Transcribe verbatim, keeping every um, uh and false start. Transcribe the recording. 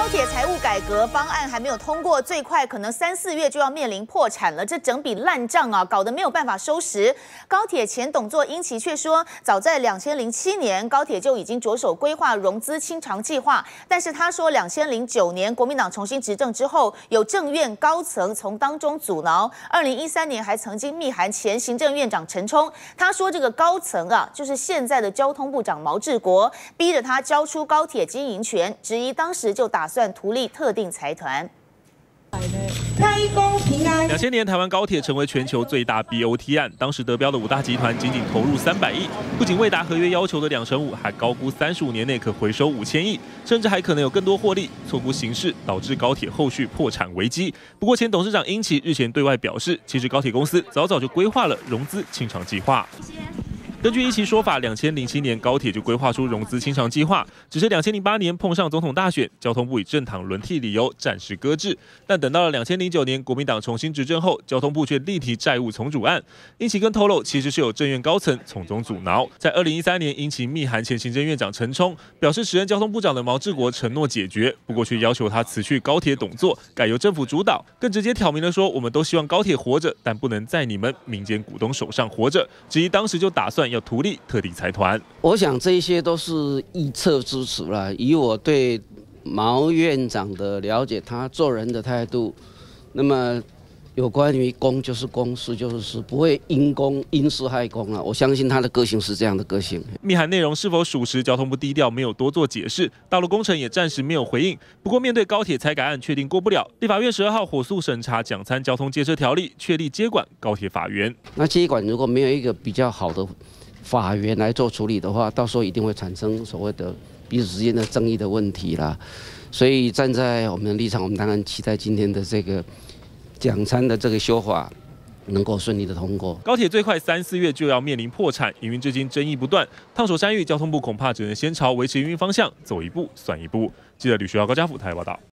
高铁财务改革方案还没有通过，最快可能三四月就要面临破产了。这整笔烂账啊，搞得没有办法收拾。高铁前董座英奇却说，早在两千零七年，高铁就已经着手规划融资清偿计划。但是他说，两千零九年国民党重新执政之后，有政院高层从当中阻挠。二零一三年还曾经密函前行政院长陈冲，他说这个高层啊，就是现在的交通部长毛治国，逼着他交出高铁经营权，质疑当时就打算图利特定财团。 两千年台湾高铁成为全球最大 B O T 案，当时得标的五大集团仅仅投入三百亿，不仅未达合约要求的两成五，还高估三十五年内可回收五千亿，甚至还可能有更多获利，错估形势，导致高铁后续破产危机。不过前董事长英奇日前对外表示，其实高铁公司早早就规划了融资清偿计划。根据一期说法，两千零七年高铁就规划出融资清偿计划，只是两千零八年碰上总统大选，交通部以政党轮替理由暂时搁置。但等到了两千零九年国民党重新执政后，交通部却力提债务重组案。英奇更透露，其实是有政院高层从中阻挠。在二零一三年，英奇密函前行政院长陈冲，表示时任交通部长的毛治国承诺解决，不过却要求他辞去高铁董座，改由政府主导。更直接挑明了说，我们都希望高铁活着，但不能在你们民间股东手上活着。质疑当时就打算要图利特定财团。 我想这些都是臆测之词啦。以我对毛院长的了解，他做人的态度，那么有关于公就是公，私就是私，不会因公因私害公啊。我相信他的个性是这样的个性。 密函内容是否属实，交通部低调没有多做解释，大陆工程也暂时没有回应。不过面对高铁财改案确定过不了，立法院十二号火速审查讲参交通建设条例，确立接管高铁法源。 那接管如果没有一个比较好的法源来做处理的话，到时候一定会产生所谓的彼此之间的争议的问题啦。所以站在我们的立场，我们当然期待今天的这个讲参的这个修法能够顺利的通过。 高铁最快三四月就要面临破产，营运至今争议不断。烫手山芋交通部恐怕只能先朝维持营运方向走一步算一步。记者吕学豪、高嘉福台报道。